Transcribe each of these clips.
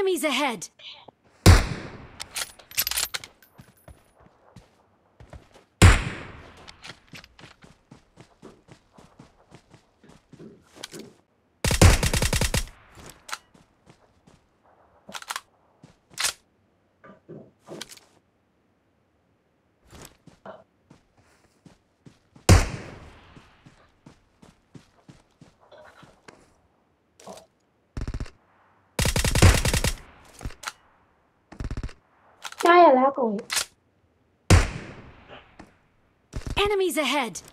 Enemies ahead! Enemies ahead!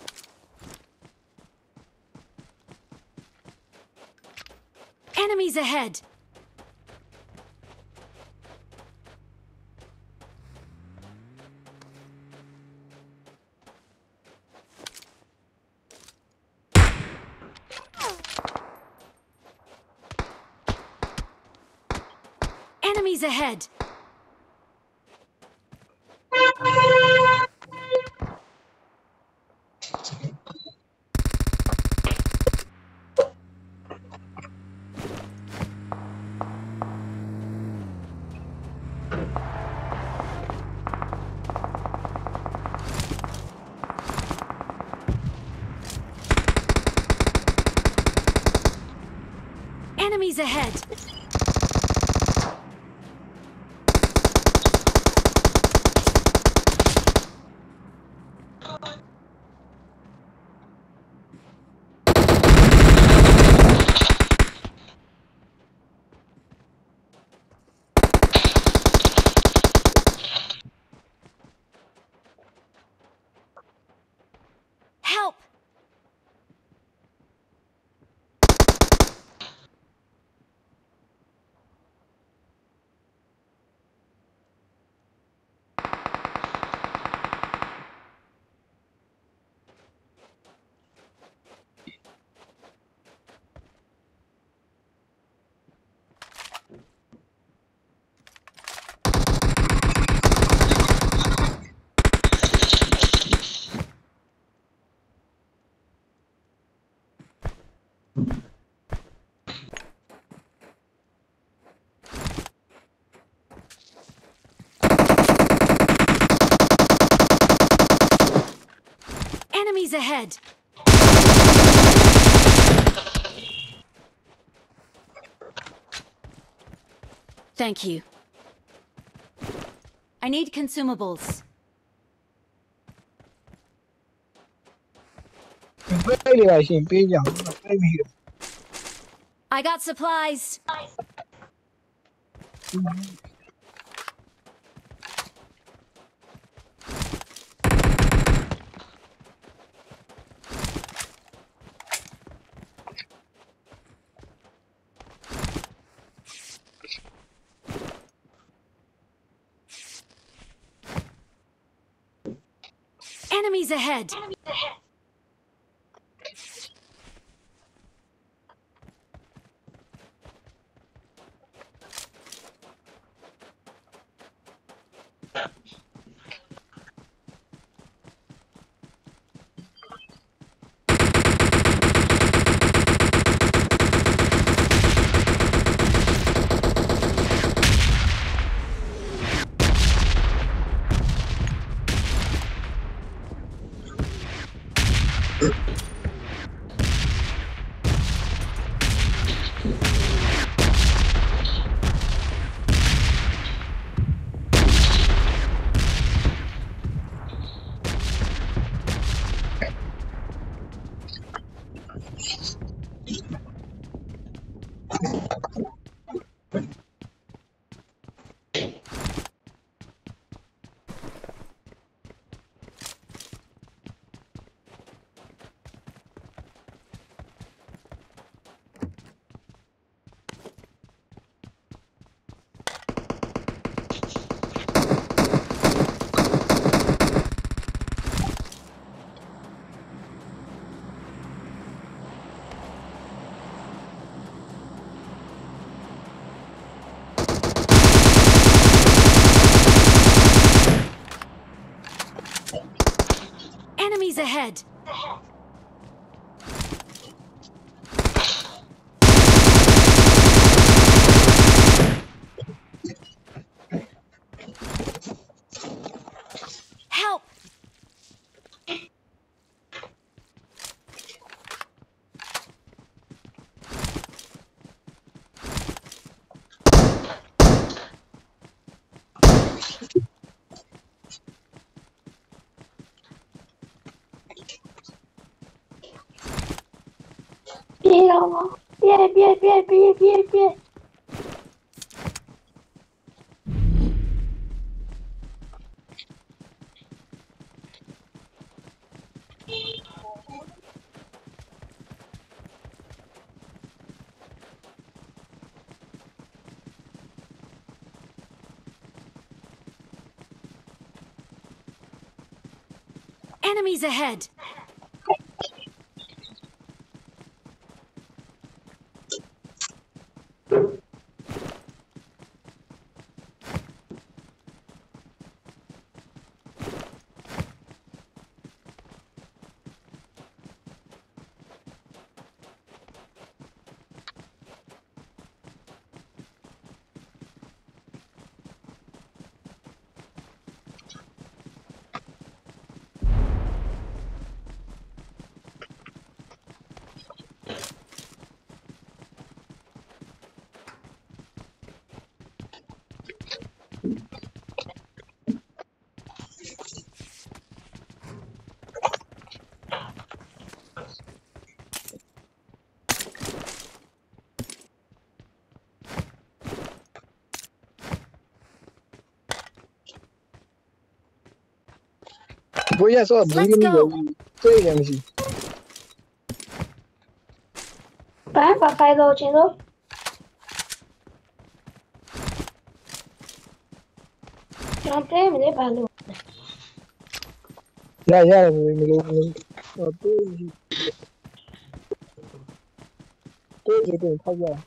Enemies ahead! Enemies ahead! Enemies ahead! Help! Enemies ahead! Thank you. I need consumables. ပေးလေရှင်ပေးကြအောင်ပေးပြီ I got supplies. Enemies ahead! Enemies ahead! vamos. Bien, bien, bien, bien, bien, bien. Enemies ahead! Voy a hacer Let's bullying. go! Tôi làm gì? Phải khai đồ trên đó. Trong thế mình lấy bà luôn. Dạ dạ mình tôi chỉ định thay ra.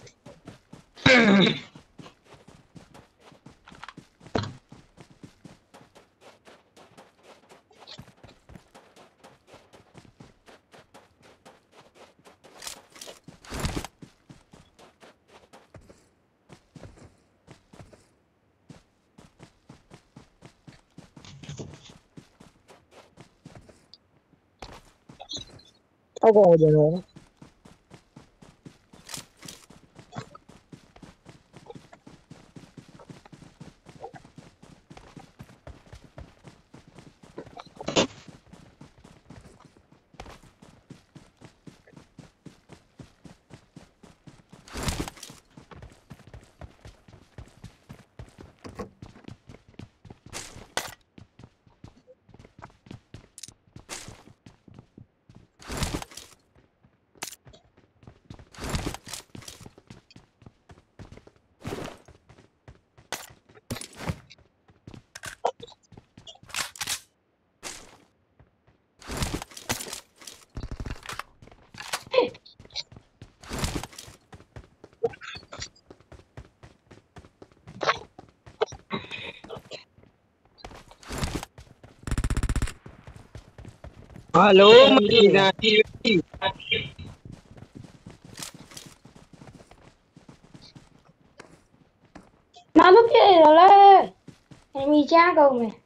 Tao còn một điều nữa. Halo, Madinah TV. Mà lúc kia rồi lên. Em mi cha cầu mày.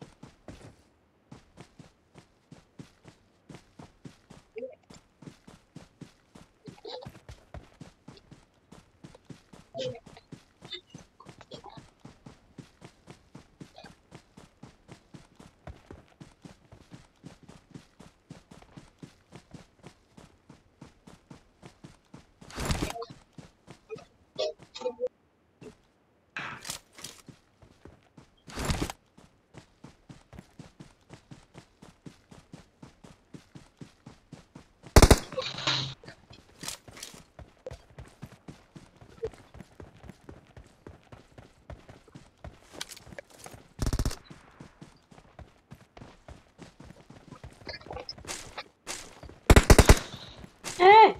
Ê.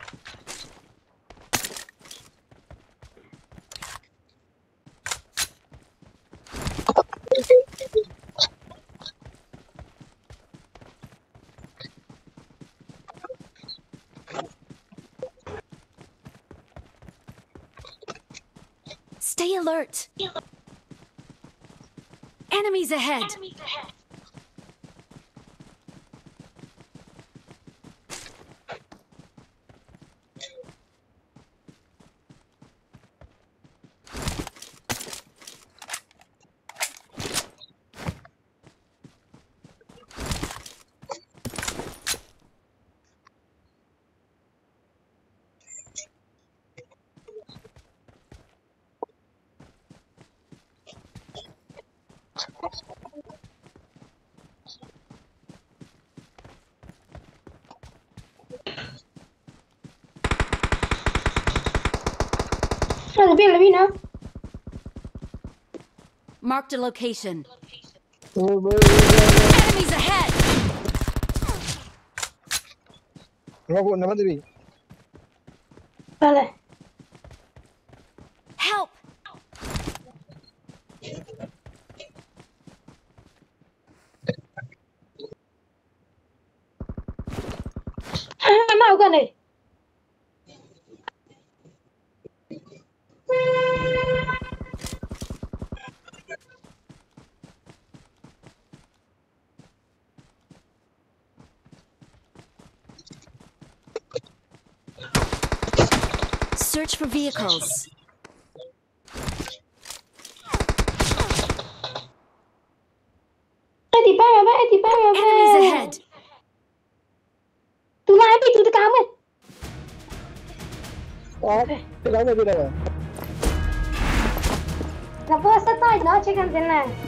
Stay alert! Enemies ahead! Nó biết là biết nữa. Marked a location. Bơi Enemies ahead! nó cuộn nó bắt đi. Đây này. Help! Mau gần này. Search for vehicles. Ê thì ba mà ê thì ba mà Enemies ahead! Tụi lại đi tụi cao mày. Đó, cái đó là cái này à? Là vừa sát tay nó chứ không thế này.